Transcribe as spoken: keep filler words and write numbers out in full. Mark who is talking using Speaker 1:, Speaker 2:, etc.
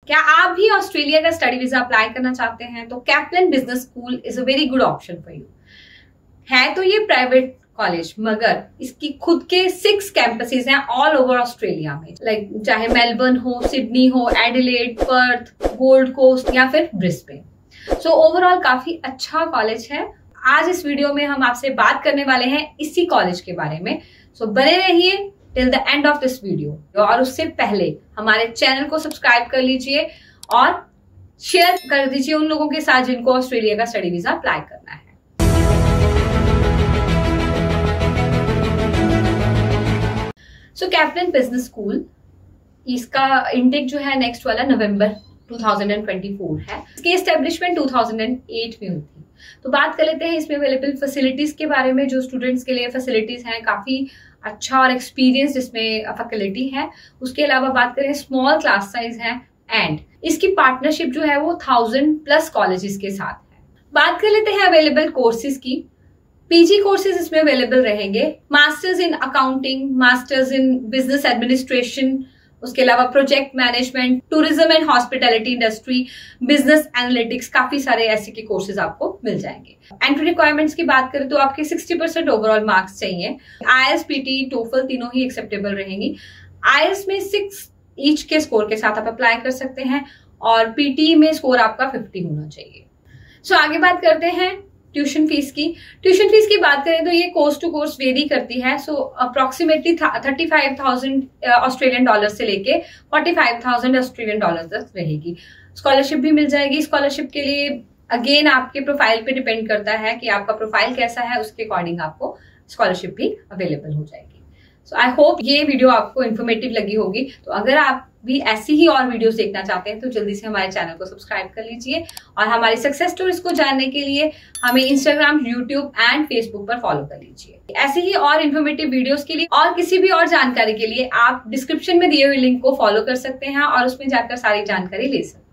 Speaker 1: क्या आप भी ऑस्ट्रेलिया का स्टडी वीजा अप्लाई करना चाहते हैं तो Kaplan business school is a very good option for you. है तो ये प्राइवेट कॉलेज मगर इसकी खुद के सिक्स कैंपसेस हैं ऑल ओवर ऑस्ट्रेलिया में, लाइक like, चाहे मेलबर्न हो, सिडनी हो, एडिलेड, पर्थ, गोल्ड कोस्ट या फिर ब्रिस्बेन। सो ओवरऑल काफी अच्छा कॉलेज है। आज इस वीडियो में हम आपसे बात करने वाले हैं इसी कॉलेज के बारे में। सो so, बने रहिए till the end of this video. और उससे पहले हमारे चैनल को सब्सक्राइब कर लीजिए और शेयर कर दीजिए उन लोगों के साथ जिनको ऑस्ट्रेलिया का स्टडी वीजा अप्लाई करना है। सो कैपलन बिजनेस स्कूल, इसका इंटेक जो है नेक्स्ट वाला नवंबर दो हज़ार चौबीस है। इसकी एस्टेब्लिशमेंट दो हज़ार आठ में हुई थी। तो बात कर लेते हैं इसमें अवेलेबल फैसिलिटीज के बारे में। जो स्टूडेंट्स के लिए फैसिलिटीज हैं, काफी अच्छा और एक्सपीरियंस इसमें फैकल्टी है। उसके अलावा बात करें स्मॉल क्लास साइज है एंड इसकी पार्टनरशिप जो है वो थाउजेंड प्लस कॉलेजेस के साथ है। बात कर लेते हैं अवेलेबल कोर्सेज की। पीजी कोर्सेज इसमें अवेलेबल रहेंगे, masters in accounting, masters in business administration, उसके अलावा project management, tourism and hospitality industry, business analytics, काफी सारे ऐसे के कोर्सेज आपको मिल जाएंगे। एंट्री रिक्वायरमेंट्स की बात करें तो आपके साठ परसेंट ओवरऑल मार्क्स चाहिए। आईएलटीएस, पीटी, टोफल तीनों ही एक्सेप्टेबल रहेंगी। आईएलटीएस में सिक्स ईच के स्कोर के साथ आप अप्लाई कर सकते हैं और पीटी में स्कोर आपका पचास होना चाहिए। सो so, आगे बात करते हैं ट्यूशन फीस की। ट्यूशन फीस की बात करें तो ये कोर्स टू कोर्स वेरी करती है। So approximately thirty five thousand Australian dollar से लेके forty five thousand Australian dollar तक रहेगी। स्कॉलरशिप भी मिल जाएगी। स्कॉलरशिप के लिए अगेन आपके प्रोफाइल पे डिपेंड करता है कि आपका प्रोफाइल कैसा है, उसके अकॉर्डिंग आपको स्कॉलरशिप भी अवेलेबल हो जाएगी। सो आई होप ये वीडियो आपको इन्फॉर्मेटिव लगी होगी। तो अगर आप भी ऐसी ही और वीडियोस देखना चाहते हैं तो जल्दी से हमारे चैनल को सब्सक्राइब कर लीजिए और हमारी सक्सेस स्टोरीज को जानने के लिए हमें इंस्टाग्राम, यूट्यूब एंड फेसबुक पर फॉलो कर लीजिए। ऐसी ही और इन्फॉर्मेटिव वीडियोस के लिए और किसी भी और जानकारी के लिए आप डिस्क्रिप्शन में दिए हुए लिंक को फॉलो कर सकते हैं और उसमें जाकर सारी जानकारी ले सकते हैं।